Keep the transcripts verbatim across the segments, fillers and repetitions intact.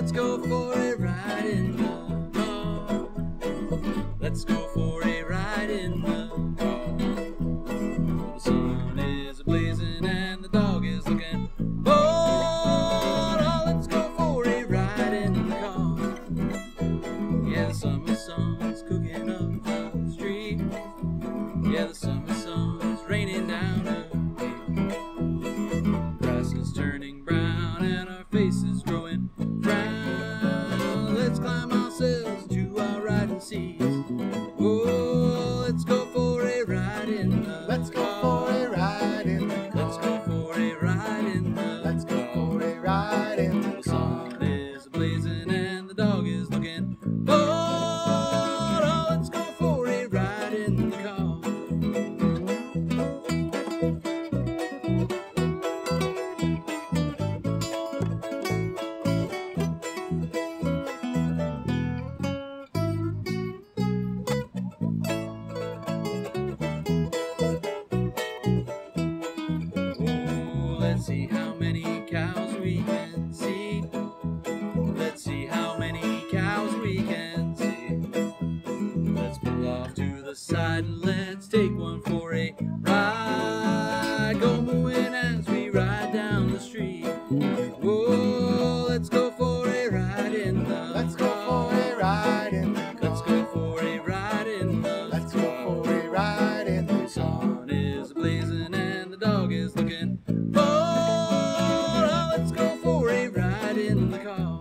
let's go for a ride in the car. Let's go for a ride in the car. The sun is blazing and the dog is looking bored. Oh, let's go for a ride in the car. Yeah, the summer sun's cooking up the street. Yeah, the summer sun's raining down a grass is turning brown and our faces growing brown. Let's climb ourselves to our riding seats. Oh, let's go for a ride in the Let's go for a ride in the car. Let's go for a ride in the Let's go for a ride in the The sun is blazing and the dog is looking bored. Oh, let's go for a ride in the car. Let's see how many cows we can see. Let's see how many cows we can see. Let's pull off to the side and let's take one for a ride. Go mooing as we ride down the street. Whoa, let's go for a ride in the Let's go for a ride in the car. Let's go for a ride in the Let's go for a ride in the The car. sun is blazing and the dog is looking bored. Oh, let's go for a ride in the car.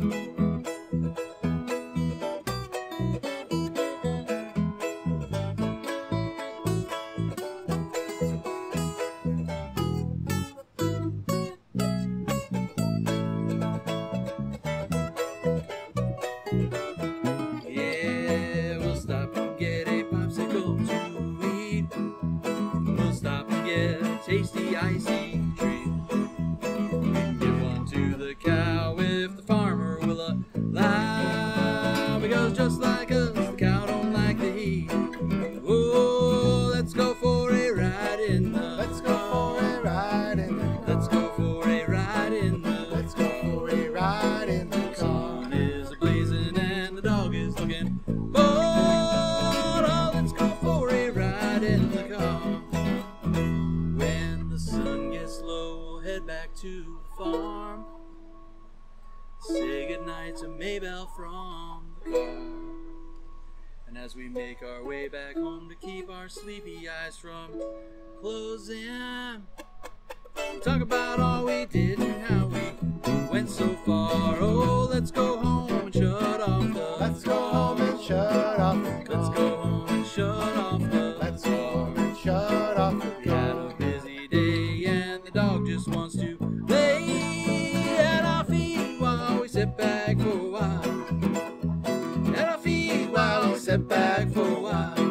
Yeah, we'll stop and get a popsicle to eat. We'll stop and get a tasty icy treat. Give one to the cow if the farmer will allow. Because just like us, the cow don't like the heat. Oh, let's go for a ride in the Let's go for a ride in the car. Let's go for a ride in the Let's go for a ride in the The car. sun is blazing and the dog is looking bored. Oh, let's go for a ride in the car. When the sun gets low, we'll head back to the farm. Say goodnight to Maybelle from the car. And as we make our way back home to keep our sleepy eyes from closing, we'll talk about all we did and how we went so far. Oh, let's go home and shut off the Let's go home and shut off the car. Let's go home and shut off the Let's go home and shut off the We had car. a busy day and the dog just wants to lay at our feet while we sit back for a while. At our feet while we sit back for a while.